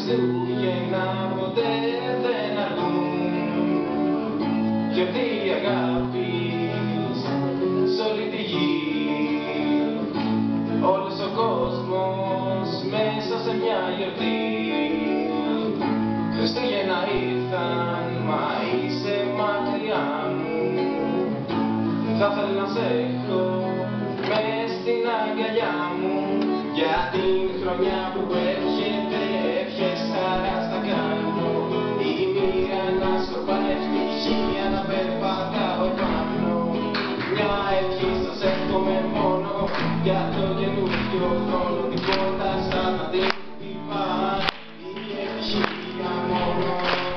Χριστούγεννα ποτέ δεν αρκούν, γιατί η αγάπη σ' όλη τη γη, όλος ο κόσμος μέσα σε μια γιορτή. Χριστούγεννα ήρθαν, μα είσαι μακριά μου, θα ήθελα να σε έχω μες στην αγκαλιά μου, για την χρονιά που έρχεται ευχές χαράς θα κάνω, η μοίρα να σκορπάει ευτυχία να περπατάω επάνω. Μια ευχή σας εύχομαι μόνο για το καινούριο χρόνο, τίποτα σαν να την χτυπάει η ευτυχία μόνο.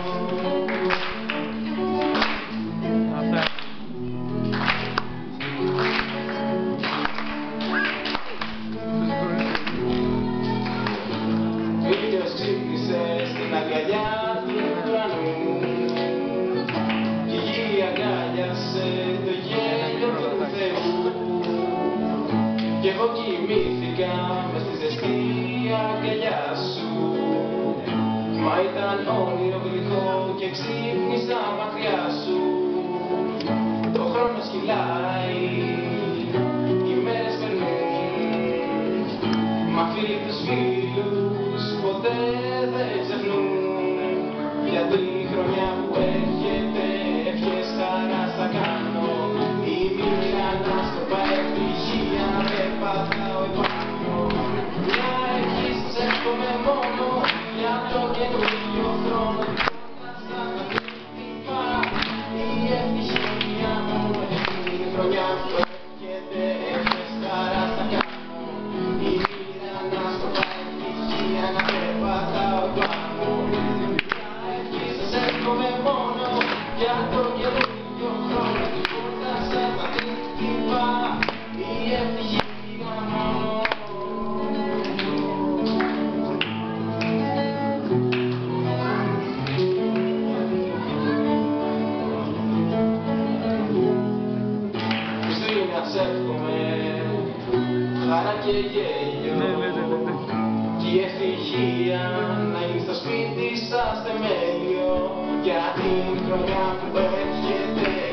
Ξύπνησε στην αγκαλιά του ουρανού κι η γη αγκάλιασε το γέλιο του Θεού, κι εγώ κοιμήθηκα μες στη ζεστή αγκαλιά σου, μα ήταν όνειρο γλυκό και ξύπνησα μακριά σου. Το χρόνος κυλάει, οι μέρες περνούν, μα φίλοι τους φίλους ποτέ δεν ξεχνούν, για την χρονιά που έρχεται ευχές χαράς θα κάνω, η μοίρα να σκορπάει ευτυχία να περπατάω επάνω. Μια ευχή σας εύχομαι μόνο για το καινούριο χρόνο, τίποτα σαν να την χτυπάει η ευτυχία μόνο. Την χρονιά που έρχεται ευχές χαράς θα κάνω, η μοίρα να σκορπάει ευτυχία να περπατάω πάνω. Μια ευχή σας εύχομαι μόνο για το καινούριο χρόνο, τίποτα σαν να την χτυπάει η ευτυχία μόνο. Χριστούγεννα σ' εύχομαι χαρά και γέλιο, κι η ευτυχία να είναι στο σπίτι σας θεμέλιο, για την χρονιά που έρχεται